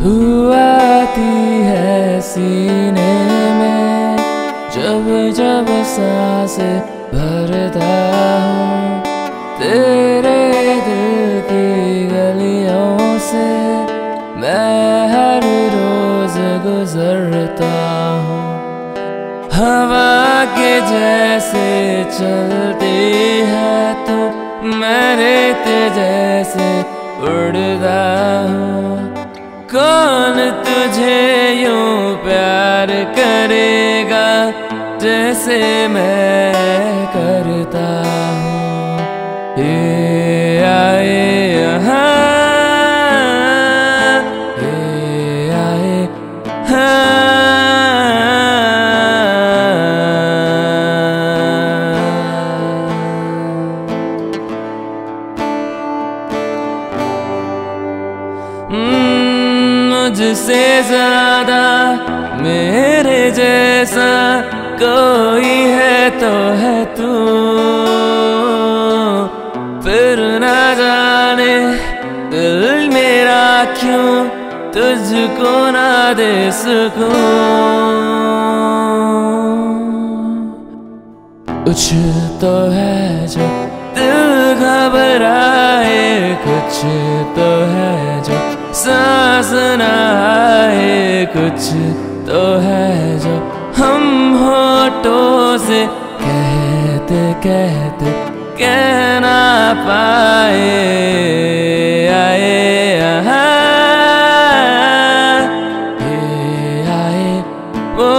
तू आती है सीने में जब जब सांस भरता हूँ। तेरे दिल की गलियों से मैं हर रोज गुजरता हूँ। हवा के जैसे चलती है तू, मैं रेत जैसे उड़ता हूँ। कौन तुझे यूं प्यार करेगा जैसे मैं करता हूँ। ये आए यहाँ, ये आए हाँ। मुझसे ज्यादा मेरे जैसा कोई है तो है तू। फिर ना जाने दिल मेरा क्यों तुझको ना दे सकूं। कुछ तो है जो दिल घबराए, कुछ तो है जो सांस न आए, कुछ तो है जो हम होठों से कहते कहते कह ना पाए। आए यहाँ, ये आए वो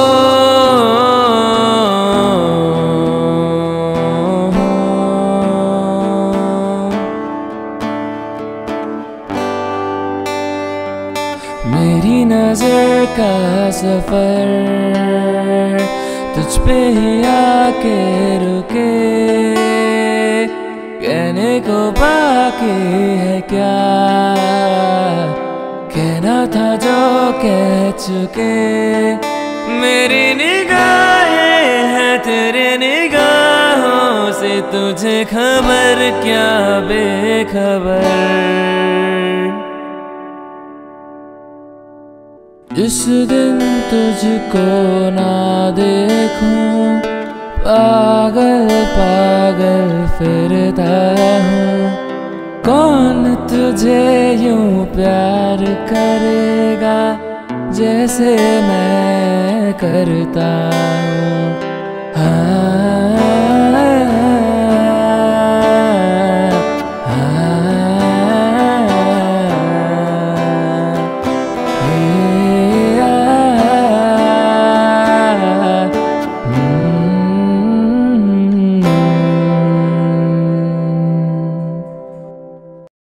मेरी नजर का सफर तुझ पे ही आके रुके। कहने को बाकी है क्या, कहना था जो कह चुके। मेरी निगाहें हैं तेरे निगाहों से, तुझे खबर क्या बेखबर। जिस दिन तुझको ना देखूं पागल पागल फिरता हूँ। कौन तुझे यूं प्यार करेगा जैसे मैं करता हूँ। हाँ।